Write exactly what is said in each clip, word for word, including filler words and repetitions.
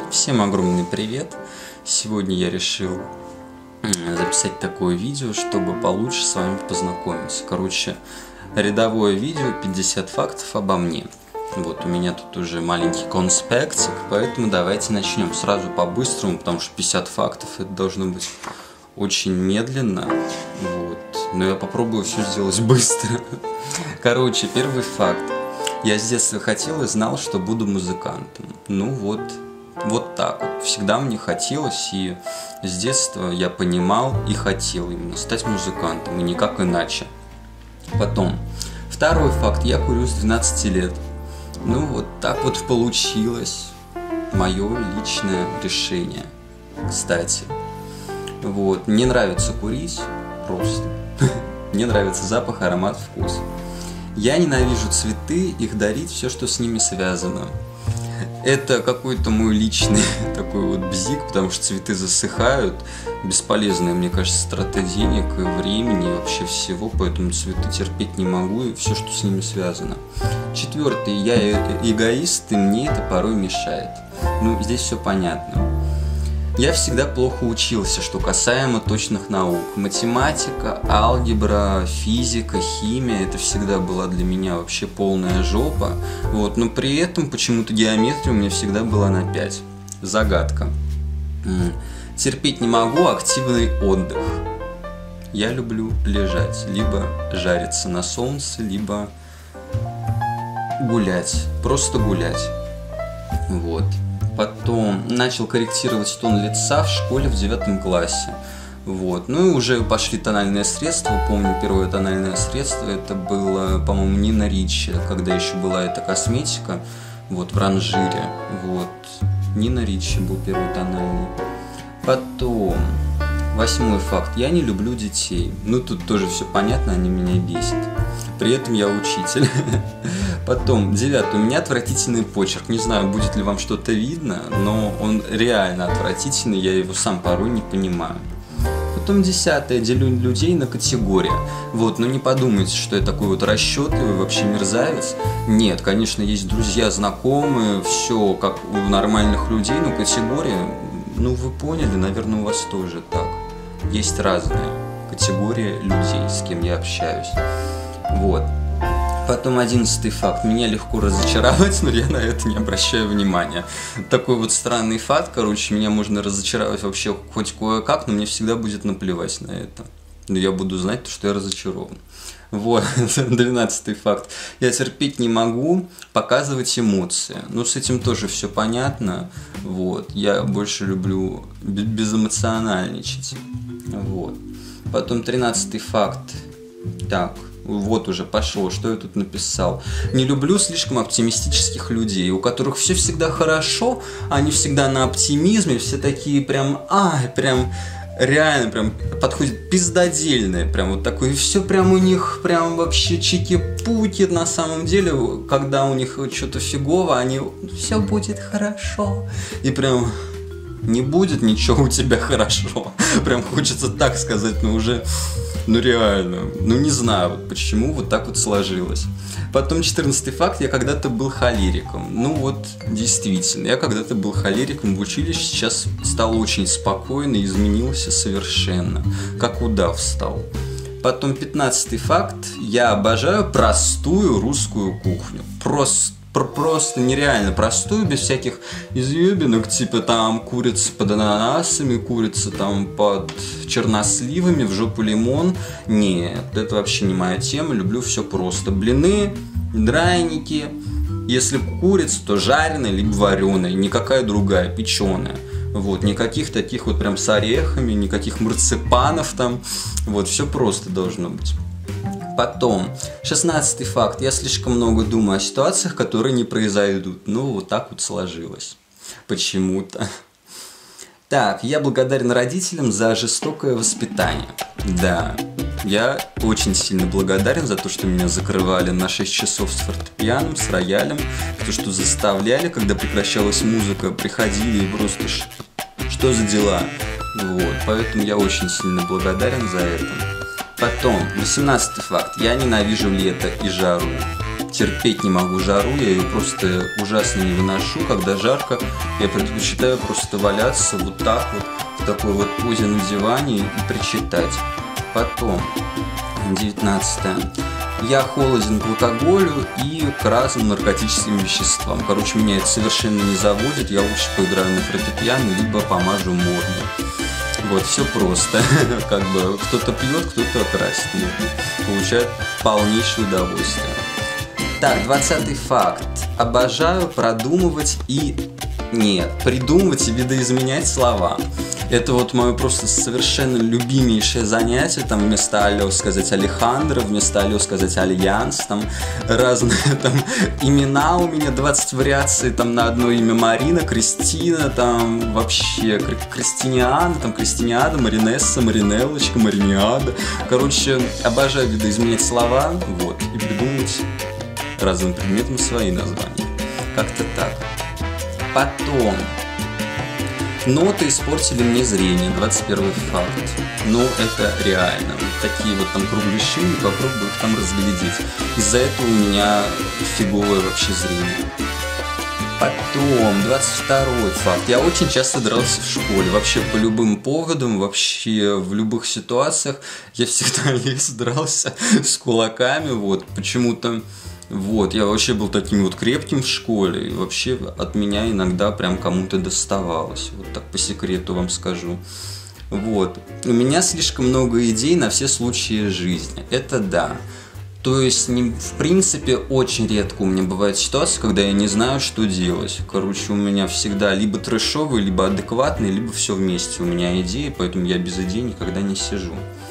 Всем огромный привет! Сегодня я решил записать такое видео, чтобы получше с вами познакомиться. Короче, рядовое видео пятьдесят фактов обо мне. Вот, у меня тут уже маленький конспектик, поэтому давайте начнем сразу по-быстрому, потому что пятьдесят фактов это должно быть очень медленно. Вот. Но я попробую все сделать быстро. Короче, первый факт. Я с детства хотел и знал, что буду музыкантом. Ну вот, вот так вот. Всегда мне хотелось, и с детства я понимал и хотел именно стать музыкантом, и никак иначе. Потом, второй факт. Я курю с двенадцати лет. Ну вот так вот получилось. Мое личное решение. Кстати. Вот. Мне нравится курить. Просто. Мне нравится запах, аромат, вкус. Я ненавижу цветы, их дарить, все, что с ними связано. Это какой-то мой личный такой вот бзик, потому что цветы засыхают. Бесполезная, мне кажется, трата денег и времени, и вообще всего, поэтому цветы терпеть не могу и все, что с ними связано. Четвертый, я эгоист, и мне это порой мешает. Ну, здесь все понятно. Я всегда плохо учился, что касаемо точных наук. Математика, алгебра, физика, химия – это всегда была для меня вообще полная жопа. Вот. Но при этом почему-то геометрия у меня всегда была на пять. Загадка. Терпеть не могу активный отдых. Я люблю лежать, либо жариться на солнце, либо гулять. Просто гулять. Вот. Потом начал корректировать тон лица в школе в девятом классе. Вот. Ну и уже пошли тональные средства. Помню, первое тональное средство это было, по-моему, Нина Ричи, когда еще была эта косметика. Вот, в ранжире. Вот. Нина Ричи был первый тональный. Потом, восьмой факт. Я не люблю детей. Ну тут тоже все понятно, они меня бесят. При этом я учитель. Потом, девятый. У меня отвратительный почерк. Не знаю, будет ли вам что-то видно, но он реально отвратительный, я его сам порой не понимаю. Потом, десятое. Делю людей на категории. Вот, но не подумайте, что я такой вот расчетливый, вообще мерзавец. Нет, конечно, есть друзья, знакомые, все как у нормальных людей, но категория, ну вы поняли, наверное, у вас тоже так. Есть разные категории людей, с кем я общаюсь. Вот. Потом одиннадцатый факт. Меня легко разочаровать, но я на это не обращаю внимания. Такой вот странный факт, короче, меня можно разочаровать вообще хоть кое-как, но мне всегда будет наплевать на это. Но я буду знать, что я разочарован. Вот, двенадцатый факт. Я терпеть не могу показывать эмоции. Ну, с этим тоже все понятно. Вот, я больше люблю безэмоциональничать. Вот. Потом тринадцатый факт. Так. Вот уже пошло, что я тут написал. Не люблю слишком оптимистических людей, у которых все всегда хорошо, они всегда на оптимизме, все такие прям, ай, прям, реально прям подходят пиздодельные, прям вот такое, все прям у них прям вообще чики-пуки на самом деле, когда у них что-то фигово, они, все будет хорошо, и прям... Не будет ничего у тебя хорошо. Прям хочется так сказать, но уже, ну реально, ну не знаю, вот почему вот так вот сложилось. Потом четырнадцатый факт, я когда-то был холериком. Ну вот, действительно, я когда-то был холериком в училище, сейчас стал очень спокойно, изменился совершенно, как удав стал. Потом пятнадцатый факт, я обожаю простую русскую кухню. Просто Просто нереально простую, без всяких изъебинок, типа там курица под ананасами, курица там под черносливами, в жопу лимон. Нет, это вообще не моя тема, люблю все просто. Блины, драники, если курица, то жареная, либо вареная, никакая другая, печеная. Вот, никаких таких вот прям с орехами, никаких марципанов там, вот, все просто должно быть. Потом, шестнадцатый факт. Я слишком много думаю о ситуациях, которые не произойдут. Ну, вот так вот сложилось. Почему-то. Так, я благодарен родителям за жестокое воспитание. Да, я очень сильно благодарен за то, что меня закрывали на шесть часов с фортепианом, с роялем. То, что заставляли, когда прекращалась музыка, приходили и просто... Что за дела? Вот, поэтому я очень сильно благодарен за это. Потом, восемнадцатый факт. Я ненавижу лето и жару. терпеть не могу жару, я ее просто ужасно не выношу. Когда жарко, я предпочитаю просто валяться вот так вот, в такой вот позе на диване и причитать. Потом, девятнадцатое. Я холоден к алкоголю и к разным наркотическим веществам. Короче, меня это совершенно не заводит. Я лучше поиграю на фортепиано, либо помажу морду. Вот, все просто. Как бы кто-то пьет, кто-то красит. Получает полнейшее удовольствие. Так, двадцатый факт. Обожаю продумывать и... Нет, придумывать и видоизменять слова. Это вот мое просто совершенно любимейшее занятие. Там вместо алло сказать Алехандро, вместо алло сказать Альянс. Там разные там имена у меня, двадцать вариаций там на одно имя: Марина, Кристина, там вообще Кристиниана, там Кристиниада, Маринесса, Маринеллочка, Мариниада. Короче, обожаю видоизменять слова, вот, и придумывать разным предметам свои названия. Как-то так. Потом... Ноты испортили мне зрение, двадцать первый факт. Ну, это реально. Такие вот там кругляши, попробую их там разглядеть. Из-за этого у меня фиговое вообще зрение. Потом, двадцать второй факт. Я очень часто дрался в школе. Вообще по любым поводам, вообще в любых ситуациях я всегда лез, дрался с кулаками. Вот, почему-то... Вот, я вообще был таким вот крепким в школе, и вообще от меня иногда прям кому-то доставалось, вот так по секрету вам скажу. Вот, у меня слишком много идей на все случаи жизни, это да. То есть, не, в принципе, очень редко у меня бывает ситуация, когда я не знаю, что делать. Короче, у меня всегда либо трэшовый, либо адекватный, либо все вместе у меня идеи, поэтому я без идей никогда не сижу.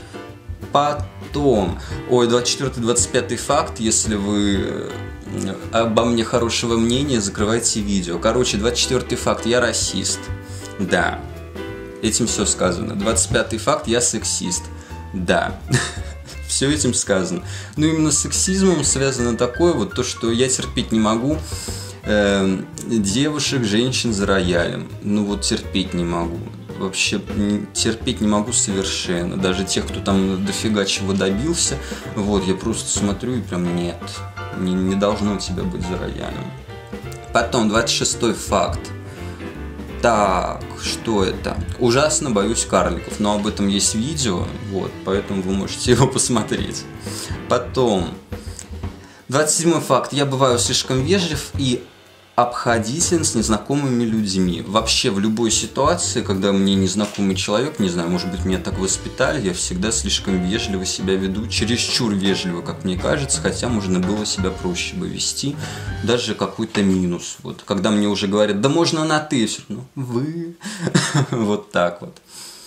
Потом, ой, двадцать четвёртый двадцать пятый факт, если вы обо мне хорошего мнения, закрывайте видео. Короче, двадцать четвёртый факт, я расист. Да, этим все сказано. двадцать пятый факт, я сексист. Да, все этим сказано. Но именно с сексизмом связано такое вот то, что я терпеть не могу э, девушек, женщин за роялем. Ну вот терпеть не могу. Вообще терпеть не могу совершенно. Даже тех, кто там дофига чего добился. Вот, я просто смотрю и прям нет. Не, не должно у тебя быть за роялем. Потом, двадцать шестой факт. Так, что это? Ужасно боюсь карликов. Но об этом есть видео. Вот, поэтому вы можете его посмотреть. Потом, двадцать седьмой факт. Я бываю слишком вежлив и обходителен с незнакомыми людьми. Вообще в любой ситуации, когда мне незнакомый человек, не знаю, может быть, меня так воспитали, я всегда слишком вежливо себя веду, чересчур вежливо, как мне кажется, хотя можно было себя проще бы вести, даже какой-то минус. Вот, когда мне уже говорят, да можно на ты, все равно вы, вот так вот.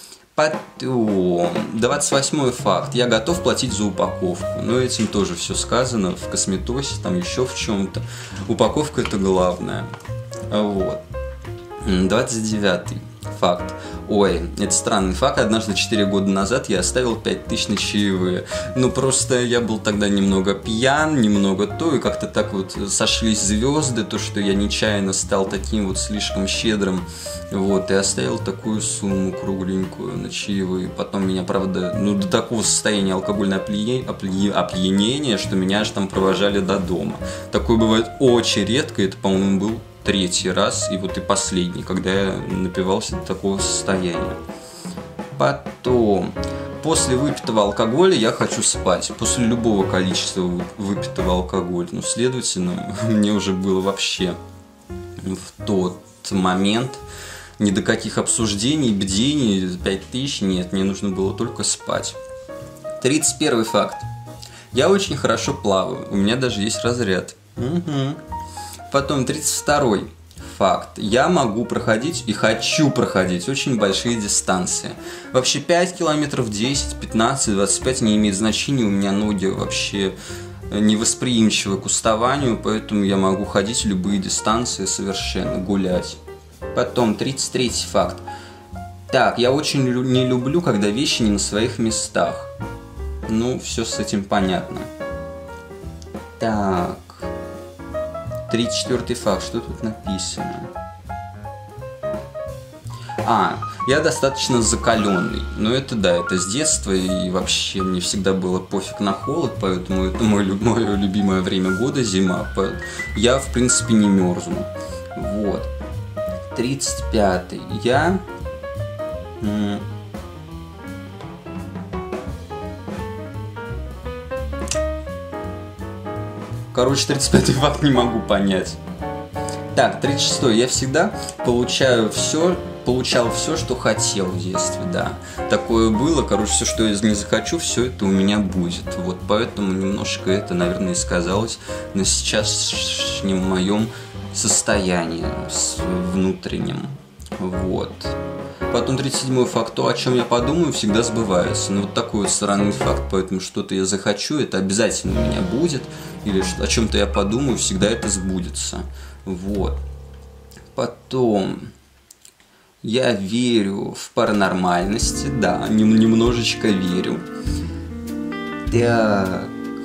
Потом, двадцать восьмой факт. Я готов платить за упаковку. Но этим тоже все сказано. В косметосе, там еще в чем-то. Упаковка — это главное. Вот. двадцать девятый факт. Ой, это странный факт. Однажды четыре года назад я оставил пять тысяч на чаевые. Ну, просто я был тогда немного пьян, немного то, и как-то так вот сошлись звезды, то, что я нечаянно стал таким вот слишком щедрым. Вот, и оставил такую сумму кругленькую на чаевые. Потом меня, правда, ну, до такого состояния алкогольного опья... опья... опьянения, что меня аж там провожали до дома. Такое бывает очень редко, это, по-моему, был третий раз, и вот и последний, когда я напивался до такого состояния. Потом, после выпитого алкоголя я хочу спать. После любого количества выпитого алкоголя. Ну, следовательно, мне уже было вообще в тот момент ни до каких обсуждений, бдений, пять тысяч, нет, мне нужно было только спать. тридцать первый факт. Я очень хорошо плаваю, у меня даже есть разряд. Угу. Потом тридцать второй факт. Я могу проходить и хочу проходить очень большие дистанции. Вообще пять километров, десять, пятнадцать, двадцать пять не имеет значения. У меня ноги вообще невосприимчивы к уставанию, поэтому я могу ходить любые дистанции совершенно, гулять. Потом тридцать третий факт. Так, я очень лю- не люблю, когда вещи не на своих местах. Ну, все с этим понятно. Так. тридцать четвёртый факт. Что тут написано? А, Я достаточно закаленный, но это да, это с детства, и вообще мне всегда было пофиг на холод, поэтому это мое, мое любимое время года, зима. Я, в принципе, не мерзну. Вот. тридцать пятый. Я... Короче, тридцать пятый факт не могу понять. Так, тридцать шестой. Я всегда получаю все, получал все, что хотел в детстве, да. Такое было, короче, все, что я не захочу, все это у меня будет. Вот поэтому немножко это, наверное, и сказалось на сейчасшнем моем состоянии внутреннем. Вот. Потом тридцать седьмой факт. То, о чем я подумаю, всегда сбывается. Ну, вот такой вот странный факт, поэтому что-то я захочу, это обязательно у меня будет. Или о чем-то я подумаю, всегда это сбудется. Вот. Потом... Я верю в паранормальности, да, немножечко верю. Так...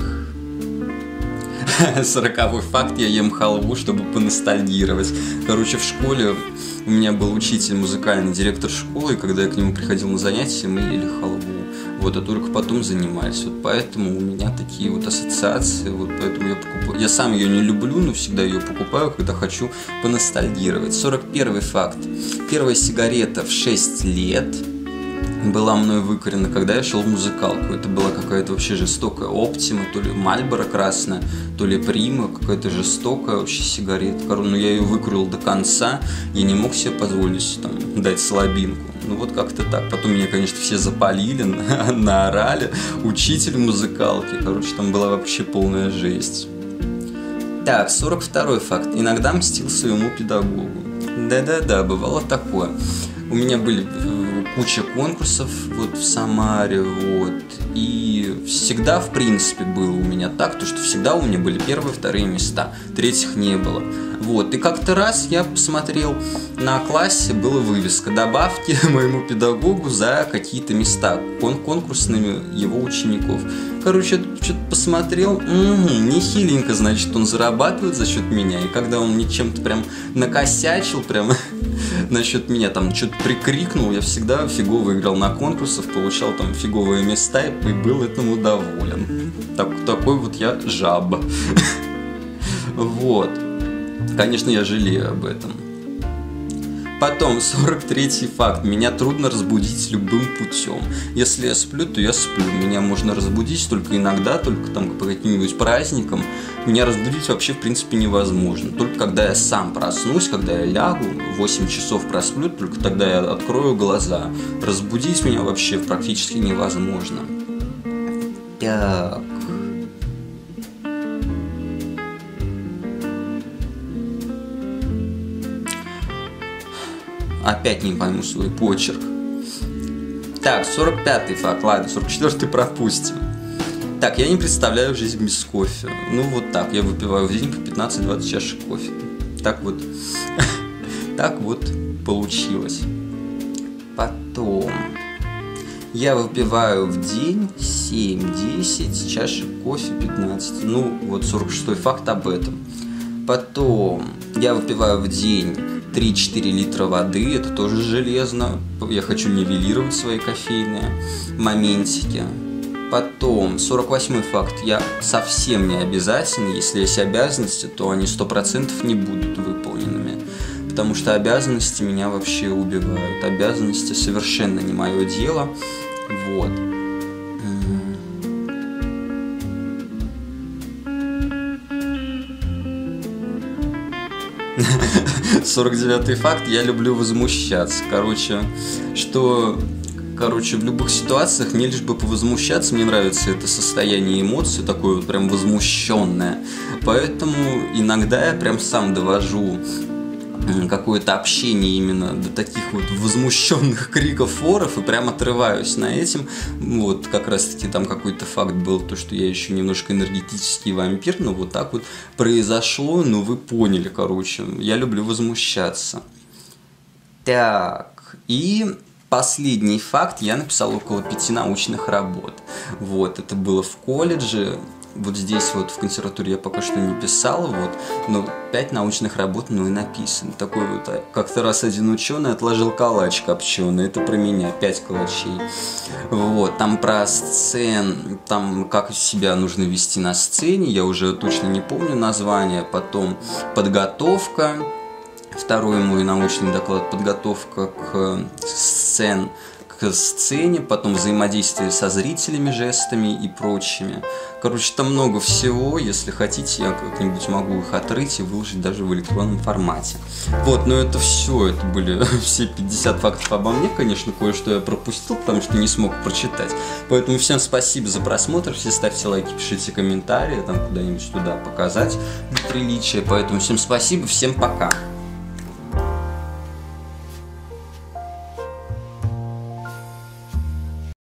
Сороковой факт. Я ем халву, чтобы поностальгировать. Короче, в школе у меня был учитель музыкальный, директор школы, и когда я к нему приходил на занятия, мы ели халву. Вот, а только потом занимались. Вот поэтому у меня такие вот ассоциации. Вот поэтому я покупаю. Я сам ее не люблю, но всегда ее покупаю, когда хочу поностальгировать. сорок первый факт. Первая сигарета в шесть лет была мной выкурена, когда я шел в музыкалку. Это была какая-то вообще жестокая Оптима, то ли Мальборо красная, то ли Прима, какая-то жестокая вообще сигарета. Короче, ну я ее выкурил до конца, я не мог себе позволить там дать слабинку. Ну вот как-то так. Потом меня, конечно, все запалили, наорали. Учитель музыкалки. Короче, там была вообще полная жесть. Так, сорок второй факт. Иногда мстил своему педагогу. Да-да-да, бывало такое. У меня были куча конкурсов вот в Самаре, вот, и всегда, в принципе, было у меня так, то что всегда у меня были первые, вторые места, третьих не было. Вот, и как-то раз я посмотрел, на классе была вывеска «Добавки моему педагогу за какие-то места, кон конкурсными его учеников». Короче, что-то посмотрел, угу, нехиленько, значит, он зарабатывает за счет меня, и когда он мне чем-то прям накосячил, прям насчет меня, там, что-то прикрикнул, я всегда фигово играл на конкурсах, получал там фиговые места и был этому доволен. Так, такой вот я жаба. Вот. Конечно, я жалею об этом. Потом, сорок третий факт. Меня трудно разбудить любым путем. Если я сплю, то я сплю. Меня можно разбудить только иногда, только там по каким-нибудь праздникам. Меня разбудить вообще, в принципе, невозможно. Только когда я сам проснусь, когда я лягу, восемь часов просплю, только тогда я открою глаза. Разбудить меня вообще практически невозможно. Так... Опять не пойму свой почерк. Так, сорок пятый факт, ладно, сорок четвёртый пропустим. Так, я не представляю жизнь без кофе. Ну вот так, я выпиваю в день по пятнадцать-двадцать чашек кофе. Так вот, так вот получилось. Потом, я выпиваю в день семь-десять чашек кофе, пятнадцать. Ну, вот сорок шестой факт об этом. Потом, я выпиваю в день три-четыре литра воды, это тоже железно. Я хочу нивелировать свои кофейные моментики. Потом, сорок восьмой факт. Я совсем не обязательно, если есть обязанности, то они сто процентов не будут выполненными. Потому что обязанности меня вообще убивают. Обязанности совершенно не мое дело. Вот. сорок девятый факт. Я люблю возмущаться. Короче, что... Короче, в любых ситуациях мне лишь бы повозмущаться. Мне нравится это состояние эмоций, такое вот прям возмущенное. Поэтому иногда я прям сам довожу какое-то общение именно до таких вот возмущенных криков, форов, и прям отрываюсь на этим. Вот как раз таки там какой-то факт был, то что я еще немножко энергетический вампир, но вот так вот произошло, ну вы поняли, короче. Я люблю возмущаться. Так, и последний факт. Я написал около пяти научных работ. Вот, это было в колледже. вот здесь вот в консерватории я пока что не писал, вот, но пять научных работ, ну и написано. Такой вот, как-то раз один ученый отложил калач копченый, это про меня, пять калачей. Вот, там про сцен, там как себя нужно вести на сцене, я уже точно не помню название, потом подготовка, второй мой научный доклад, подготовка к сцен, к сцене, потом взаимодействие со зрителями, жестами и прочими. Короче, там много всего, если хотите, я как-нибудь могу их отрыть и выложить даже в электронном формате. Вот, но это все, это были все пятьдесят фактов обо мне, конечно, кое-что я пропустил, потому что не смог прочитать. Поэтому всем спасибо за просмотр, все ставьте лайки, пишите комментарии, там куда-нибудь туда показать для приличия. Поэтому всем спасибо, всем пока.